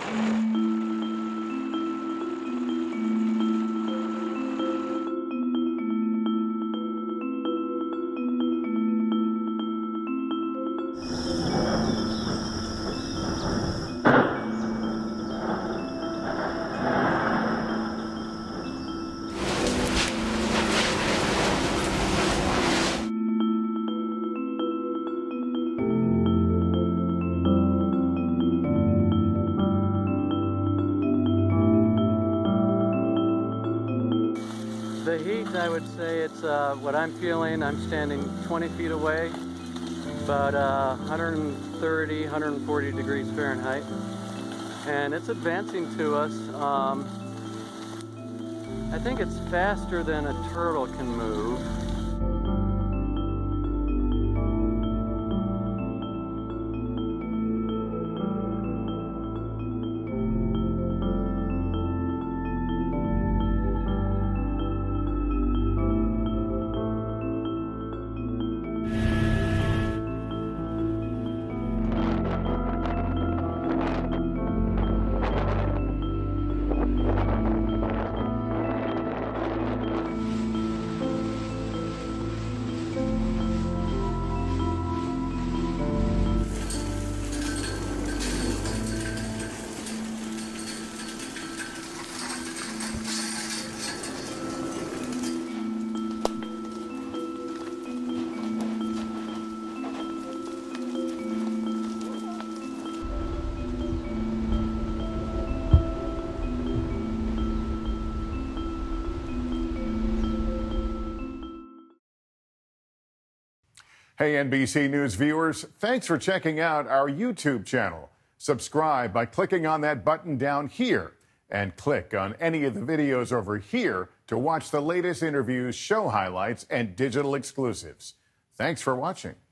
The heat, I would say it's what I'm feeling. I'm standing 20 feet away, about 130, 140 degrees Fahrenheit, and it's advancing to us. I think it's faster than a turtle can move. Hey, NBC News viewers, thanks for checking out our YouTube channel. Subscribe by clicking on that button down here and click on any of the videos over here to watch the latest interviews, show highlights, and digital exclusives. Thanks for watching.